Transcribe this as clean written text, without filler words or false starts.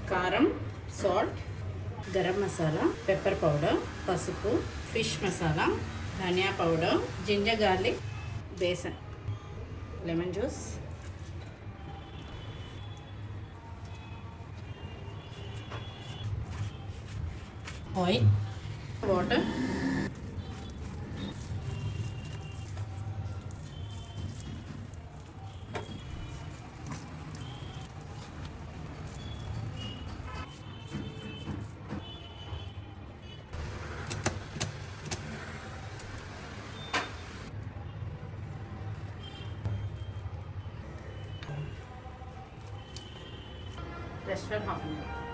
కారం, salt, garam masala, pepper powder, పసుపు, fish masala, dhania powder, ginger garlic, besan, lemon juice, oil, water, rest for half an hour.